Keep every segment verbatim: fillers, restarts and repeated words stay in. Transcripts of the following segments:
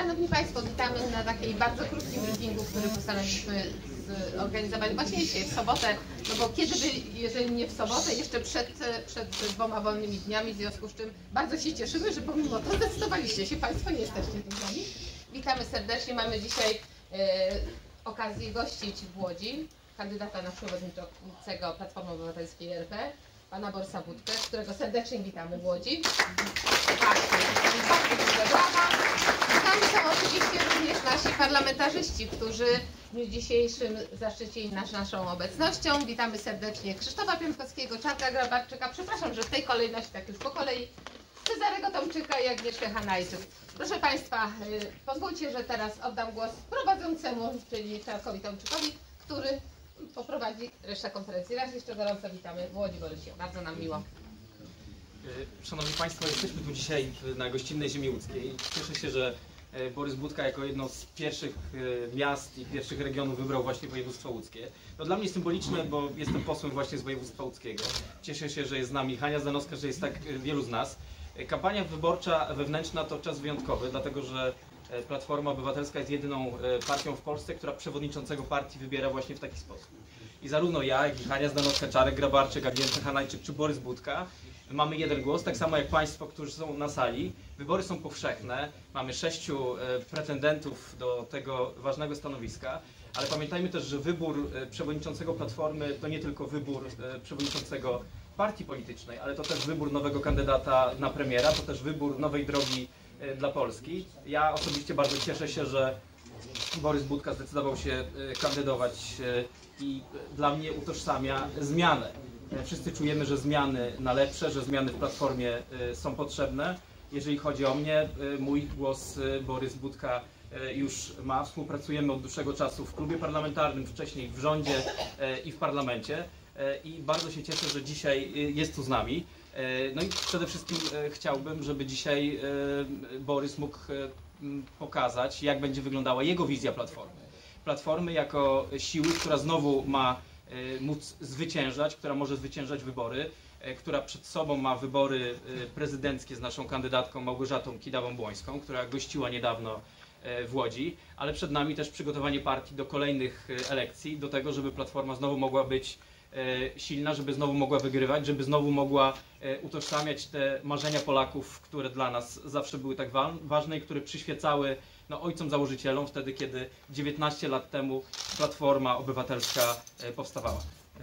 Szanowni Państwo, witamy na takiej bardzo krótkim briefingu, który postanowiliśmy zorganizować właśnie dzisiaj, w sobotę, no bo kiedy by, jeżeli nie w sobotę, jeszcze przed, przed dwoma wolnymi dniami, w związku z czym bardzo się cieszymy, że pomimo to zdecydowaliście się Państwo, nie jesteście tu z nami. Witamy serdecznie, mamy dzisiaj e, okazję gościć w Łodzi kandydata na przewodniczącego Platformy Obywatelskiej R P, pana Borysa Budkę, którego serdecznie witamy w Łodzi. Witamy są oczywiście również nasi parlamentarzyści, którzy w dniu dzisiejszym zaszczycili nas naszą obecnością. Witamy serdecznie Krzysztofa Piątkowskiego, Czarka Grabarczyka, przepraszam, że w tej kolejności, tak już po kolei, Cezarego Tomczyka i Agnieszkę Hanajczyk. Proszę Państwa, pozwólcie, że teraz oddam głos prowadzącemu, czyli Czarkowi Tomczykowi, który poprowadzi resztę konferencji. Raz jeszcze gorąco witamy w Łodzi, Borysie. Bardzo nam miło. Szanowni Państwo, jesteśmy tu dzisiaj na gościnnej ziemi łódzkiej. Cieszę się, że Borys Budka jako jedno z pierwszych miast i pierwszych regionów wybrał właśnie województwo łódzkie. To dla mnie symboliczne, bo jestem posłem właśnie z województwa łódzkiego. Cieszę się, że jest z nami Hania Zdanowska, że jest tak wielu z nas. Kampania wyborcza wewnętrzna to czas wyjątkowy, dlatego że Platforma Obywatelska jest jedyną partią w Polsce, która przewodniczącego partii wybiera właśnie w taki sposób. I zarówno ja, jak i Hania Zdanowska, Czarek Grabarczyk, Agnieszka Hanajczyk czy Borys Budka mamy jeden głos, tak samo jak Państwo, którzy są na sali. Wybory są powszechne, mamy sześciu pretendentów do tego ważnego stanowiska, ale pamiętajmy też, że wybór przewodniczącego Platformy to nie tylko wybór przewodniczącego partii politycznej, ale to też wybór nowego kandydata na premiera, to też wybór nowej drogi dla Polski. Ja osobiście bardzo cieszę się, że Borys Budka zdecydował się kandydować i dla mnie utożsamia zmianę. Wszyscy czujemy, że zmiany na lepsze, że zmiany w Platformie są potrzebne. Jeżeli chodzi o mnie, mój głos Borys Budka już ma. Współpracujemy od dłuższego czasu w klubie parlamentarnym, wcześniej w rządzie i w parlamencie. I bardzo się cieszę, że dzisiaj jest tu z nami. No i przede wszystkim chciałbym, żeby dzisiaj Borys mógł pokazać, jak będzie wyglądała jego wizja Platformy. Platformy jako siły, która znowu ma móc zwyciężać, która może zwyciężać wybory, która przed sobą ma wybory prezydenckie z naszą kandydatką Małgorzatą Kidawą-Błońską, która gościła niedawno w Łodzi, ale przed nami też przygotowanie partii do kolejnych elekcji, do tego, żeby Platforma znowu mogła być silna, żeby znowu mogła wygrywać, żeby znowu mogła utożsamiać te marzenia Polaków, które dla nas zawsze były tak ważne i które przyświecały no, ojcom założycielom wtedy, kiedy dziewiętnaście lat temu Platforma Obywatelska powstawała.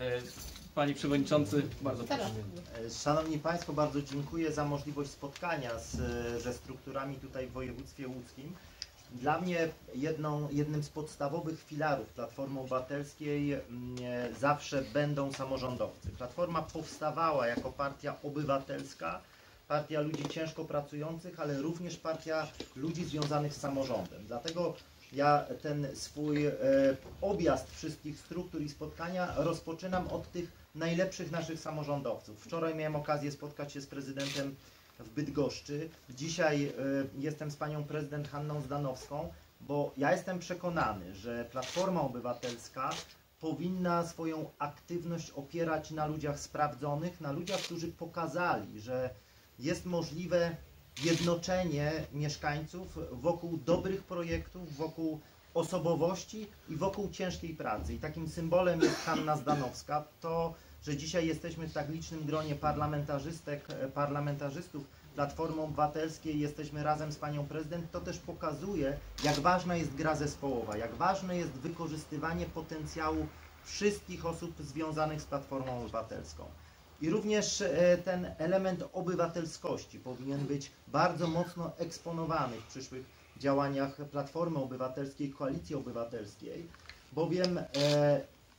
Panie Przewodniczący, bardzo proszę. Szanowni Państwo, bardzo dziękuję za możliwość spotkania z, ze strukturami tutaj w województwie łódzkim. Dla mnie jedną, jednym z podstawowych filarów Platformy Obywatelskiej zawsze będą samorządowcy. Platforma powstawała jako partia obywatelska, partia ludzi ciężko pracujących, ale również partia ludzi związanych z samorządem. Dlatego ja ten swój e, objazd wszystkich struktur i spotkania rozpoczynam od tych najlepszych naszych samorządowców. Wczoraj miałem okazję spotkać się z prezydentem w Bydgoszczy. Dzisiaj y, jestem z panią prezydent Hanną Zdanowską, bo ja jestem przekonany, że Platforma Obywatelska powinna swoją aktywność opierać na ludziach sprawdzonych, na ludziach, którzy pokazali, że jest możliwe jednoczenie mieszkańców wokół dobrych projektów, wokół osobowości i wokół ciężkiej pracy. I takim symbolem jest Hanna Zdanowska. To że dzisiaj jesteśmy w tak licznym gronie parlamentarzystek, parlamentarzystów Platformy Obywatelskiej, jesteśmy razem z panią prezydent, to też pokazuje, jak ważna jest gra zespołowa, jak ważne jest wykorzystywanie potencjału wszystkich osób związanych z Platformą Obywatelską. I również ten element obywatelskości powinien być bardzo mocno eksponowany w przyszłych działaniach Platformy Obywatelskiej, Koalicji Obywatelskiej, bowiem e,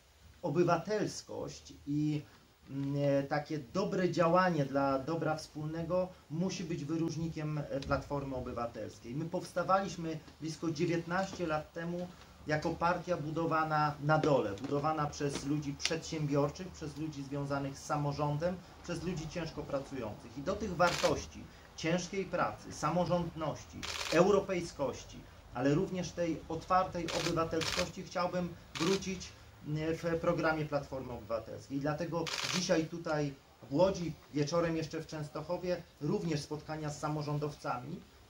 obywatelskość i takie dobre działanie dla dobra wspólnego musi być wyróżnikiem Platformy Obywatelskiej. My powstawaliśmy blisko dziewiętnaście lat temu jako partia budowana na dole, budowana przez ludzi przedsiębiorczych, przez ludzi związanych z samorządem, przez ludzi ciężko pracujących. I do tych wartości ciężkiej pracy, samorządności, europejskości, ale również tej otwartej obywatelskości chciałbym wrócić w programie Platformy Obywatelskiej. Dlatego dzisiaj tutaj w Łodzi, wieczorem jeszcze w Częstochowie, również spotkania z samorządowcami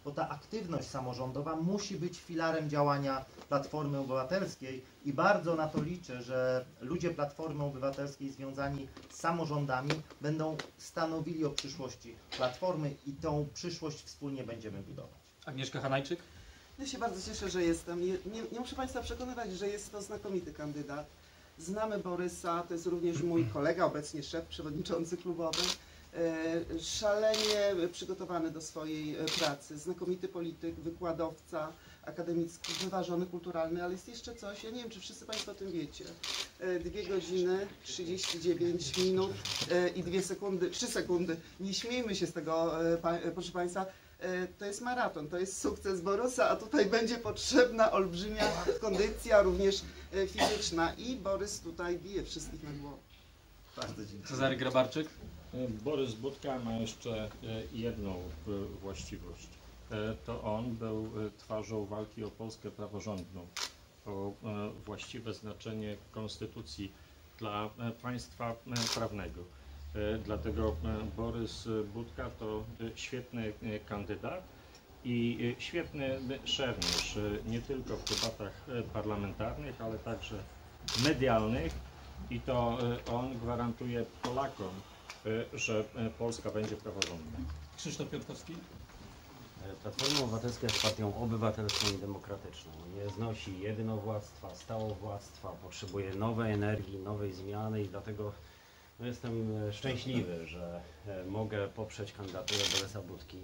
bo ta aktywność samorządowa musi być filarem działania Platformy Obywatelskiej i bardzo na to liczę, że ludzie Platformy Obywatelskiej związani z samorządami będą stanowili o przyszłości Platformy i tą przyszłość wspólnie będziemy budować. Agnieszka Hanajczyk. Ja się bardzo cieszę, że jestem. Nie, nie, nie muszę Państwa przekonywać, że jest to znakomity kandydat. Znamy Borysa, to jest również mój kolega, obecnie szef, przewodniczący klubowy. E, szalenie przygotowany do swojej pracy, znakomity polityk, wykładowca akademicki, wyważony, kulturalny, ale jest jeszcze coś, ja nie wiem, czy wszyscy Państwo o tym wiecie. E, dwie godziny, trzydzieści dziewięć minut e, i dwie sekundy, trzy sekundy. Nie śmiejmy się z tego, e, pa, e, proszę Państwa. To jest maraton, to jest sukces Borysa, a tutaj będzie potrzebna olbrzymia kondycja, również fizyczna i Borys tutaj bije wszystkich na głowę. Bardzo dziękuję. Cezary Grabarczyk. Borys Budka ma jeszcze jedną właściwość. To on był twarzą walki o Polskę praworządną, o właściwe znaczenie konstytucji dla państwa prawnego. Dlatego Borys Budka to świetny kandydat i świetny szermierz, nie tylko w debatach parlamentarnych, ale także medialnych i to on gwarantuje Polakom, że Polska będzie praworządna. Krzysztof Piątkowski. Platforma Obywatelska jest partią obywatelską i demokratyczną. Nie znosi jedynowładztwa, stałowładztwa, potrzebuje nowej energii, nowej zmiany i dlatego no, jestem szczęśliwy, że mogę poprzeć kandydaturę Borysa Budki,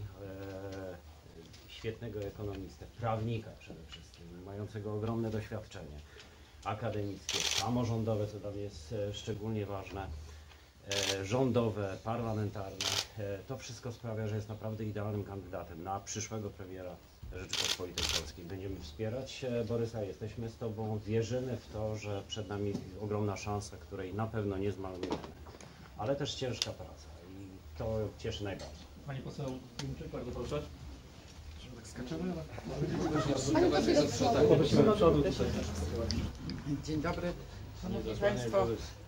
świetnego ekonomistę, prawnika przede wszystkim, mającego ogromne doświadczenie akademickie, samorządowe, co dla mnie jest szczególnie ważne, rządowe, parlamentarne. To wszystko sprawia, że jest naprawdę idealnym kandydatem na przyszłego premiera Rzeczypospolitej Polskiej. Będziemy wspierać Borysa, jesteśmy z Tobą, wierzymy w to, że przed nami ogromna szansa, której na pewno nie zmarnujemy, ale też ciężka praca i to cieszy najbardziej. Pani poseł Klimczyk, bardzo proszę. Tak skaczemy, Dzień dobry, Szanowni Państwo.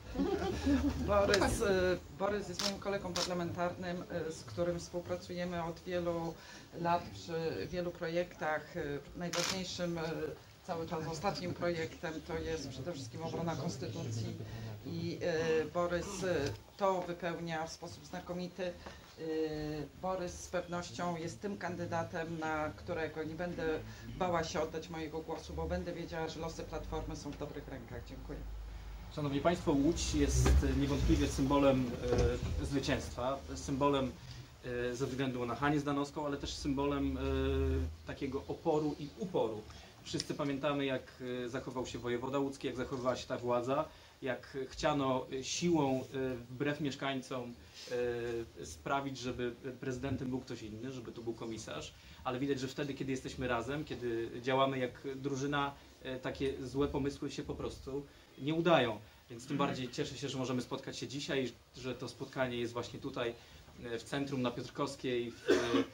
Borys, Borys jest moim kolegą parlamentarnym, z którym współpracujemy od wielu lat przy wielu projektach. Najważniejszym cały czas ostatnim projektem to jest przede wszystkim obrona konstytucji i Borys to wypełnia w sposób znakomity. Borys z pewnością jest tym kandydatem, na którego nie będę bała się oddać mojego głosu, bo będę wiedziała, że losy Platformy są w dobrych rękach. Dziękuję. Szanowni Państwo, Łódź jest niewątpliwie symbolem e, zwycięstwa, symbolem e, ze względu na Hanię Zdanowską, ale też symbolem e, takiego oporu i uporu. Wszyscy pamiętamy, jak e, zachował się wojewoda łódzki, jak zachowywała się ta władza, jak chciano siłą, e, wbrew mieszkańcom, e, sprawić, żeby prezydentem był ktoś inny, żeby to był komisarz, ale widać, że wtedy, kiedy jesteśmy razem, kiedy działamy jak drużyna, e, takie złe pomysły się po prostu nie udają, więc tym bardziej cieszę się, że możemy spotkać się dzisiaj, że to spotkanie jest właśnie tutaj w centrum na Piotrkowskiej, w,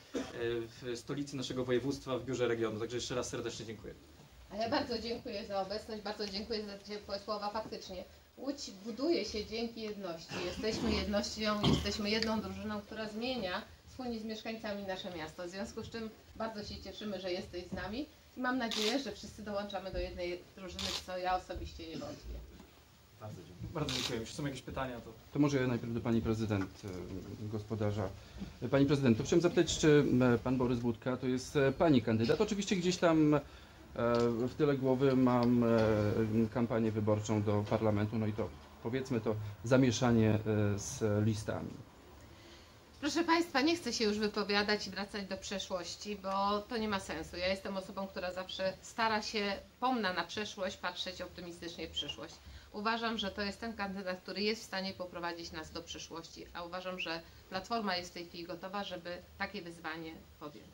w stolicy naszego województwa, w biurze regionu. Także jeszcze raz serdecznie dziękuję. A ja bardzo dziękuję za obecność, bardzo dziękuję za ciepłe słowa. Faktycznie Łódź buduje się dzięki jedności. Jesteśmy jednością, jesteśmy jedną drużyną, która zmienia wspólnie z mieszkańcami nasze miasto. W związku z czym bardzo się cieszymy, że jesteś z nami. I mam nadzieję, że wszyscy dołączamy do jednej drużyny, co ja osobiście nie wątpię. Bardzo dziękuję. Bardzo dziękuję. Jeśli są jakieś pytania, to... To może najpierw do Pani Prezydent, gospodarza. Pani Prezydent, to chciałem zapytać, czy Pan Borys Budka to jest Pani kandydat? Oczywiście gdzieś tam w tyle głowy mam kampanię wyborczą do parlamentu, no i to powiedzmy to zamieszanie z listami. Proszę Państwa, nie chcę się już wypowiadać i wracać do przeszłości, bo to nie ma sensu. Ja jestem osobą, która zawsze stara się, pomna na przeszłość, patrzeć optymistycznie w przyszłość. Uważam, że to jest ten kandydat, który jest w stanie poprowadzić nas do przyszłości, a uważam, że Platforma jest w tej chwili gotowa, żeby takie wyzwanie podjąć.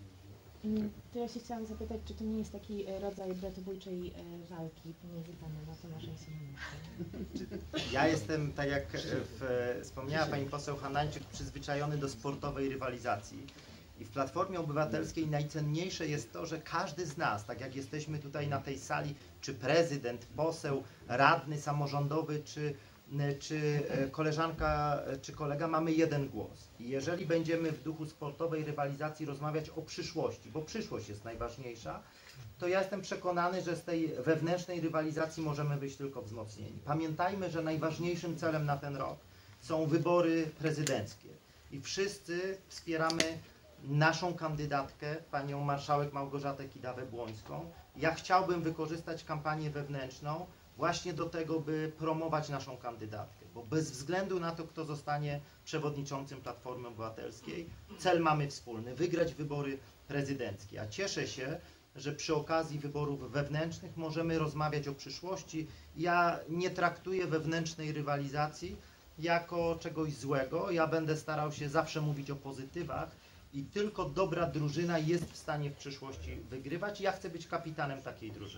To ja się chciałam zapytać, czy to nie jest taki rodzaj bratobójczej walki pomiędzy Panem a Tomaszem Siemoniakiem? Ja jestem, tak jak w, wspomniała Pani poseł Hanajczyk, przyzwyczajony do sportowej rywalizacji. I w Platformie Obywatelskiej najcenniejsze jest to, że każdy z nas, tak jak jesteśmy tutaj na tej sali, czy prezydent, poseł, radny samorządowy, czy czy koleżanka, czy kolega mamy jeden głos. I jeżeli będziemy w duchu sportowej rywalizacji rozmawiać o przyszłości, bo przyszłość jest najważniejsza, to ja jestem przekonany, że z tej wewnętrznej rywalizacji możemy być tylko wzmocnieni. Pamiętajmy, że najważniejszym celem na ten rok są wybory prezydenckie i wszyscy wspieramy naszą kandydatkę, panią marszałek Małgorzatę Kidawę-Błońską. Ja chciałbym wykorzystać kampanię wewnętrzną właśnie do tego, by promować naszą kandydatkę, bo bez względu na to, kto zostanie przewodniczącym Platformy Obywatelskiej, cel mamy wspólny, wygrać wybory prezydenckie. A cieszę się, że przy okazji wyborów wewnętrznych możemy rozmawiać o przyszłości. Ja nie traktuję wewnętrznej rywalizacji jako czegoś złego. Ja będę starał się zawsze mówić o pozytywach i tylko dobra drużyna jest w stanie w przyszłości wygrywać. Ja chcę być kapitanem takiej drużyny.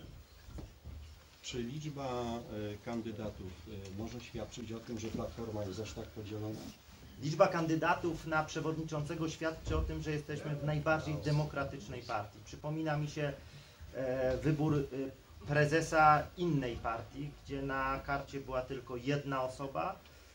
Czy liczba y, kandydatów y, może świadczyć o tym, że Platforma jest aż tak podzielona? Liczba kandydatów na przewodniczącego świadczy o tym, że jesteśmy w najbardziej demokratycznej partii. Przypomina mi się e, wybór e, prezesa innej partii, gdzie na karcie była tylko jedna osoba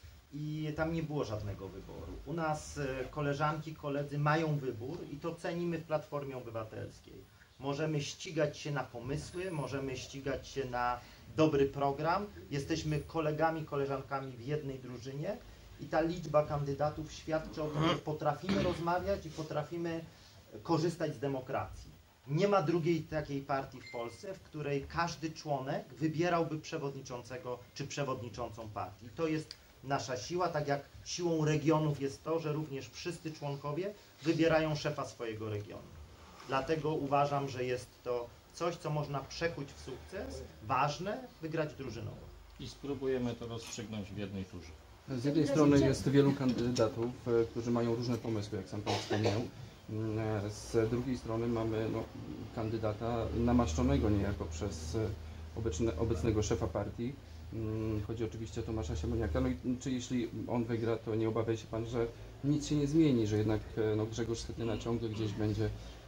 i tam nie było żadnego wyboru. U nas e, koleżanki, koledzy mają wybór i to cenimy w Platformie Obywatelskiej. Możemy ścigać się na pomysły, możemy ścigać się na dobry program. Jesteśmy kolegami, koleżankami w jednej drużynie. I ta liczba kandydatów świadczy o tym, że potrafimy rozmawiać i potrafimy korzystać z demokracji. Nie ma drugiej takiej partii w Polsce, w której każdy członek wybierałby przewodniczącego czy przewodniczącą partii. I to jest nasza siła, tak jak siłą regionów jest to, że również wszyscy członkowie wybierają szefa swojego regionu. Dlatego uważam, że jest to coś, co można przekuć w sukces, ważne, wygrać drużynowo. I spróbujemy to rozstrzygnąć w jednej turze. Z jednej strony jest wielu kandydatów, e, którzy mają różne pomysły, jak sam Pan wspomniał. E, Z drugiej strony mamy no, kandydata namaszczonego niejako przez e, obecne, obecnego szefa partii. Mm, Chodzi oczywiście o Tomasza Siemoniaka. No i czy jeśli on wygra, to nie obawia się Pan, że nic się nie zmieni, że jednak e, no, Grzegorz Schetyna ciągle gdzieś będzie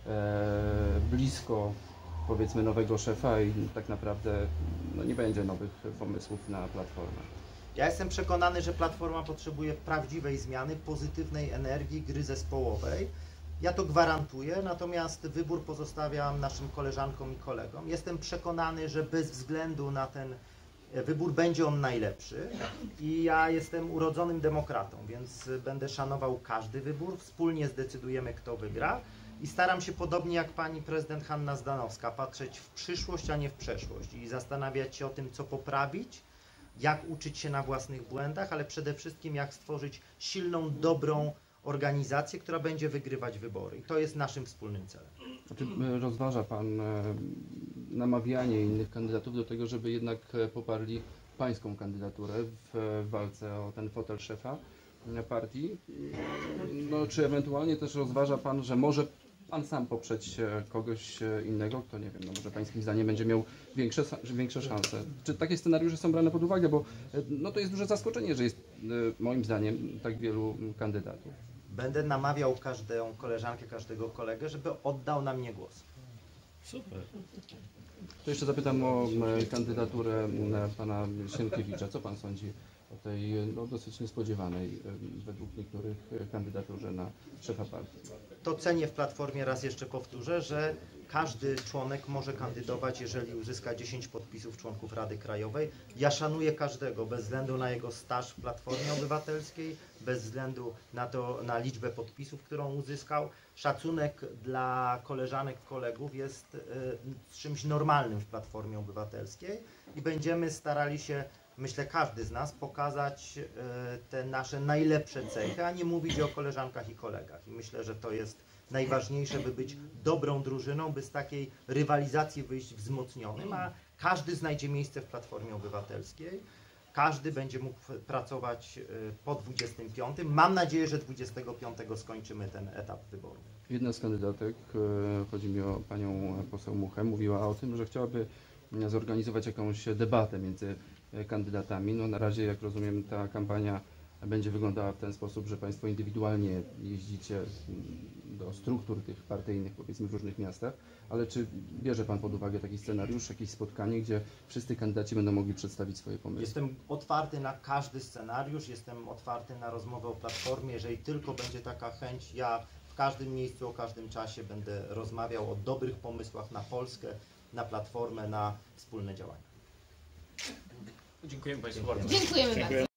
e, blisko, powiedzmy, nowego szefa i tak naprawdę no, nie będzie nowych pomysłów na Platformę. Ja jestem przekonany, że Platforma potrzebuje prawdziwej zmiany, pozytywnej energii, gry zespołowej. Ja to gwarantuję, natomiast wybór pozostawiam naszym koleżankom i kolegom. Jestem przekonany, że bez względu na ten wybór będzie on najlepszy i ja jestem urodzonym demokratą, więc będę szanował każdy wybór. Wspólnie zdecydujemy, kto wygra i staram się podobnie jak pani prezydent Hanna Zdanowska patrzeć w przyszłość, a nie w przeszłość i zastanawiać się o tym, co poprawić, jak uczyć się na własnych błędach, ale przede wszystkim jak stworzyć silną, dobrą organizację, która będzie wygrywać wybory. I to jest naszym wspólnym celem. Znaczy, rozważa Pan e, namawianie innych kandydatów do tego, żeby jednak e, poparli Pańską kandydaturę w e, walce o ten fotel szefa e, partii? No, czy ewentualnie też rozważa Pan, że może Pan sam poprzeć e, kogoś e, innego, kto, nie wiem, no może Pańskim zdaniem będzie miał większe, większe szanse? Czy takie scenariusze są brane pod uwagę? Bo e, no, to jest duże zaskoczenie, że jest e, moim zdaniem tak wielu kandydatów. Będę namawiał każdą koleżankę, każdego kolegę, żeby oddał na mnie głos. Super. To jeszcze zapytam o e, kandydaturę e, pana Sienkiewicza. Co pan sądzi o tej no, dosyć niespodziewanej e, według niektórych e, kandydaturze na szefa partii? To cenię w Platformie, raz jeszcze powtórzę, że każdy członek może kandydować, jeżeli uzyska dziesięć podpisów członków Rady Krajowej. Ja szanuję każdego, bez względu na jego staż w Platformie Obywatelskiej, bez względu na to, na liczbę podpisów, którą uzyskał. Szacunek dla koleżanek, kolegów jest y, czymś normalnym w Platformie Obywatelskiej i będziemy starali się, myślę, każdy z nas pokazać y, te nasze najlepsze cechy, a nie mówić o koleżankach i kolegach. I myślę, że to jest najważniejsze, by być dobrą drużyną, by z takiej rywalizacji wyjść wzmocnionym, a każdy znajdzie miejsce w Platformie Obywatelskiej. Każdy będzie mógł pracować po dwudziestym piątym. Mam nadzieję, że dwudziestego piątego skończymy ten etap wyboru. Jedna z kandydatek, chodzi mi o panią poseł Muchę, mówiła o tym, że chciałaby zorganizować jakąś debatę między kandydatami. No na razie, jak rozumiem, ta kampania będzie wyglądała w ten sposób, że Państwo indywidualnie jeździcie do struktur tych partyjnych, powiedzmy, w różnych miastach, ale czy bierze Pan pod uwagę taki scenariusz, jakieś spotkanie, gdzie wszyscy kandydaci będą mogli przedstawić swoje pomysły? Jestem otwarty na każdy scenariusz, jestem otwarty na rozmowę o Platformie. Jeżeli tylko będzie taka chęć, ja w każdym miejscu, o każdym czasie będę rozmawiał o dobrych pomysłach na Polskę, na Platformę, na wspólne działania. Dziękujemy Państwu bardzo. Dziękujemy bardzo.